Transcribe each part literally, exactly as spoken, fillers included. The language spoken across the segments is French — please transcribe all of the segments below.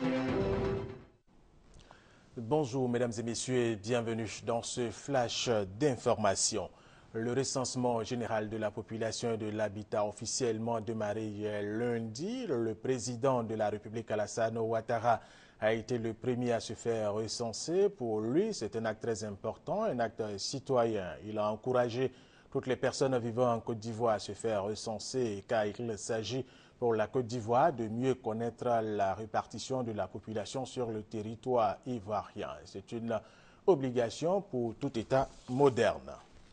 Bonjour mesdames et messieurs et bienvenue dans ce flash d'information. Le recensement général de la population et de l'habitat officiellement démarré hier lundi. Le président de la République Alassane Ouattara a été le premier à se faire recenser. Pour lui, c'est un acte très important, un acte citoyen. Il a encouragé toutes les personnes vivant en Côte d'Ivoire à se faire recenser car il s'agit pour la Côte d'Ivoire de mieux connaître la répartition de la population sur le territoire ivoirien. C'est une obligation pour tout État moderne.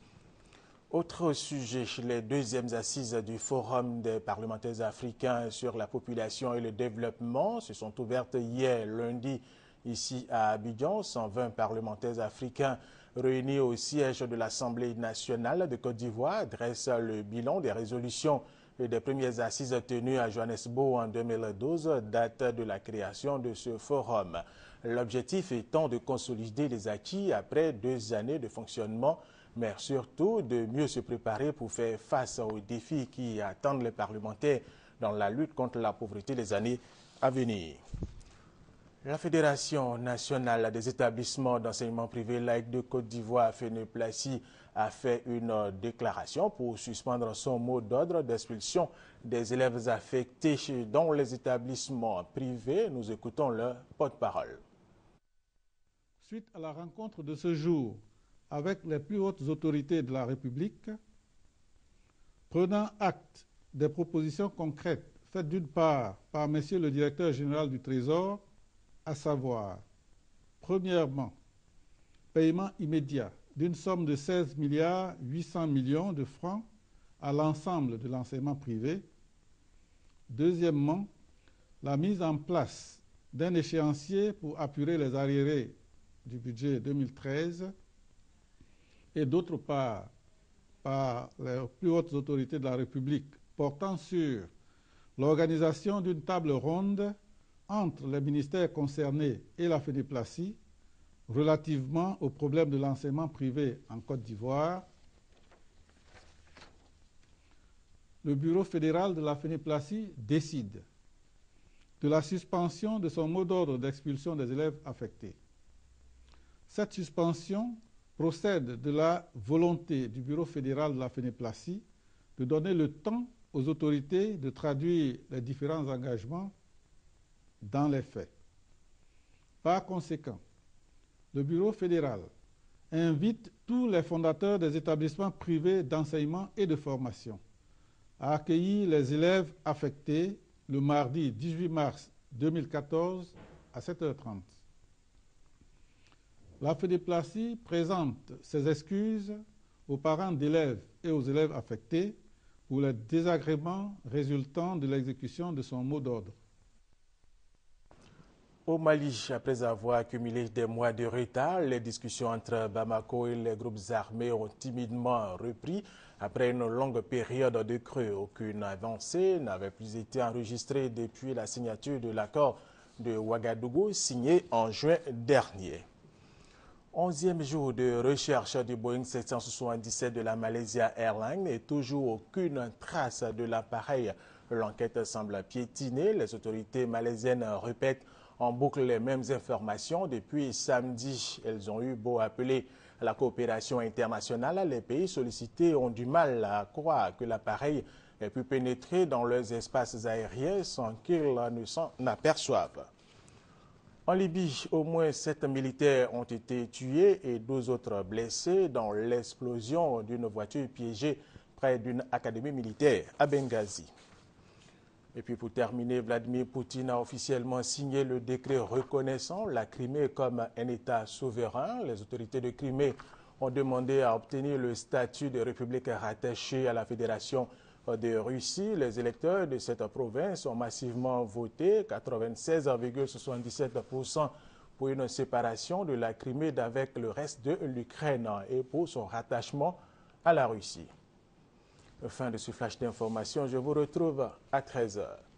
Autre sujet, les deuxièmes assises du Forum des parlementaires africains sur la population et le développement se sont ouvertes hier lundi ici à Abidjan. cent vingt parlementaires africains réunis au siège de l'Assemblée nationale de Côte d'Ivoire dressent le bilan des résolutions et des premières assises tenues à Johannesburg en deux mille douze, date de la création de ce forum. L'objectif étant de consolider les acquis après deux années de fonctionnement, mais surtout de mieux se préparer pour faire face aux défis qui attendent les parlementaires dans la lutte contre la pauvreté des années à venir. La Fédération nationale des établissements d'enseignement privé laïque de Côte d'Ivoire, FENEPLACI, a fait une déclaration pour suspendre son mot d'ordre d'expulsion des élèves affectés dans les établissements privés. Nous écoutons leur porte-parole. Suite à la rencontre de ce jour avec les plus hautes autorités de la République, prenant acte des propositions concrètes faites d'une part par Monsieur le directeur général du Trésor, à savoir, premièrement, paiement immédiat d'une somme de seize milliards huit cents millions de francs à l'ensemble de l'enseignement privé. Deuxièmement, la mise en place d'un échéancier pour apurer les arriérés du budget deux mille treize. Et d'autre part, par les plus hautes autorités de la République, portant sur l'organisation d'une table ronde entre les ministères concernés et la FENEPLACI relativement au problème de l'enseignement privé en Côte d'Ivoire. Le bureau fédéral de la FENEPLACI décide de la suspension de son mot d'ordre d'expulsion des élèves affectés. Cette suspension procède de la volonté du bureau fédéral de la FENEPLACI de donner le temps aux autorités de traduire les différents engagements dans les faits. Par conséquent, le bureau fédéral invite tous les fondateurs des établissements privés d'enseignement et de formation à accueillir les élèves affectés le mardi dix-huit mars deux mille quatorze à sept heures trente. La FENEPLACI présente ses excuses aux parents d'élèves et aux élèves affectés pour les désagréments résultant de l'exécution de son mot d'ordre. Au Mali, après avoir accumulé des mois de retard, les discussions entre Bamako et les groupes armés ont timidement repris. Après une longue période de creux, aucune avancée n'avait plus été enregistrée depuis la signature de l'accord de Ouagadougou signé en juin dernier. Onzième jour de recherche du Boeing sept cent soixante-dix-sept de la Malaysia Airlines et toujours aucune trace de l'appareil. L'enquête semble piétiner. Les autorités malaisiennes répètent en boucle les mêmes informations depuis samedi. Elles ont eu beau appeler à la coopération internationale. Les pays sollicités ont du mal à croire que l'appareil ait pu pénétrer dans leurs espaces aériens sans qu'ils ne s'en aperçoivent. En Libye, au moins sept militaires ont été tués et douze autres blessés dans l'explosion d'une voiture piégée près d'une académie militaire à Benghazi. Et puis pour terminer, Vladimir Poutine a officiellement signé le décret reconnaissant la Crimée comme un État souverain. Les autorités de Crimée ont demandé à obtenir le statut de république rattachée à la Fédération de Russie. Les électeurs de cette province ont massivement voté, quatre-vingt-seize virgule soixante-dix-sept pour cent pour une séparation de la Crimée d'avec le reste de l'Ukraine et pour son rattachement à la Russie. Fin de ce flash d'information, je vous retrouve à treize heures.